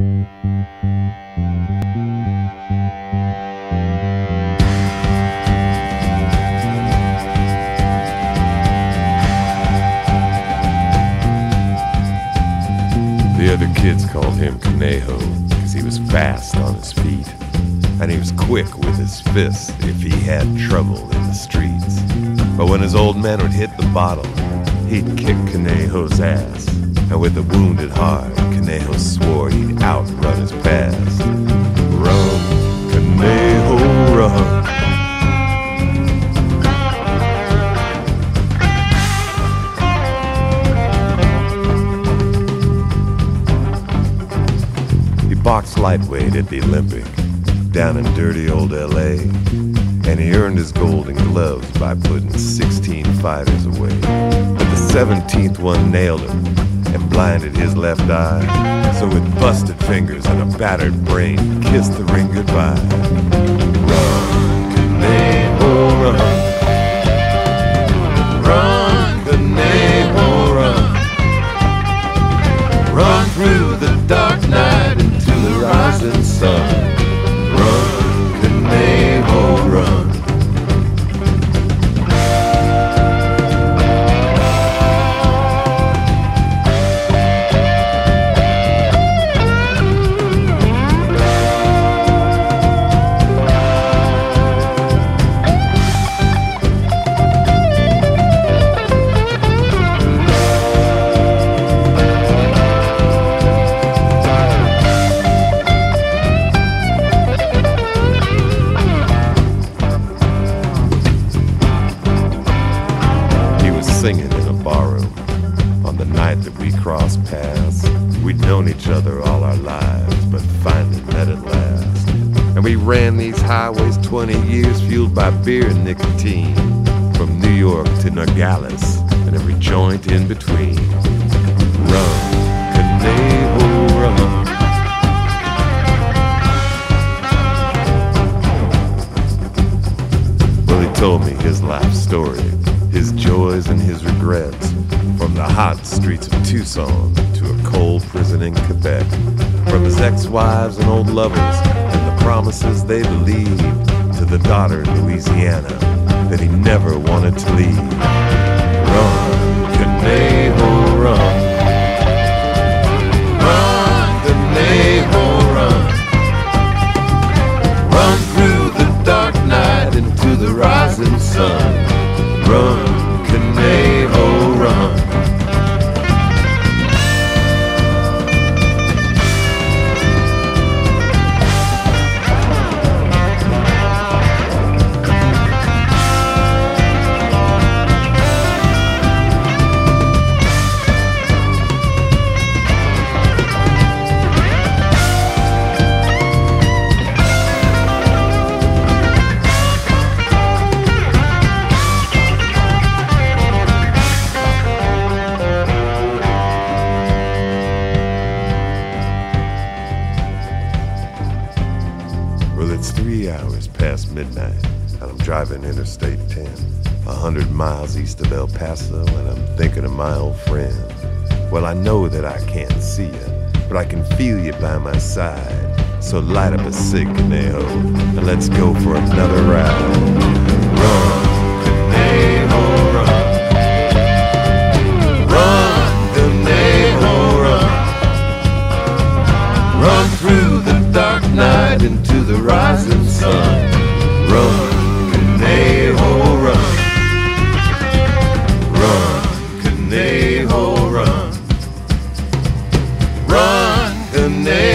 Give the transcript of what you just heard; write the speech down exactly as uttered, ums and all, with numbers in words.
The other kids called him Conejo because he was fast on his feet, and he was quick with his fists if he had trouble in the streets. But when his old man would hit the bottle, he'd kick Conejo's ass, and with a wounded heart, Conejo swore he'd outrun his past. Run, Conejo, run. Boxed lightweight at the Olympic down in dirty old L A, and he earned his golden gloves by putting sixteen fighters away. But the seventeenth one nailed him and blinded his left eye, so with busted fingers and a battered brain, he kissed the ring goodbye. Run, Conejo, run. Run, Conejo, run. Run through the dark night into the rising sun. Run, Conejo, run. Singing in a barroom on the night that we crossed paths. We'd known each other all our lives, but finally met at last. And we ran these highways twenty years, fueled by beer and nicotine, from New York to Nogales and every joint in between. Run, Conejo, run. Well, he told me his life story, his joys and his regrets, from the hot streets of Tucson to a cold prison in Quebec, from his ex-wives and old lovers and the promises they believed, to the daughter in Louisiana that he never wanted to leave. Run, Conejo, run. Run, Conejo, run. Run through the dark night into the rising sun. Run, Conejo, run. It's three hours past midnight, and I'm driving Interstate ten, a hundred miles east of El Paso, and I'm thinking of my old friend. Well, I know that I can't see you, but I can feel you by my side. So light up a cig, Conejo, and let's go for another ride. Run, Conejo, run. Run, Conejo, run. Run through the dark night into the rising sun. Run, Conejo, run. Run, Conejo, run. Run, Conejo.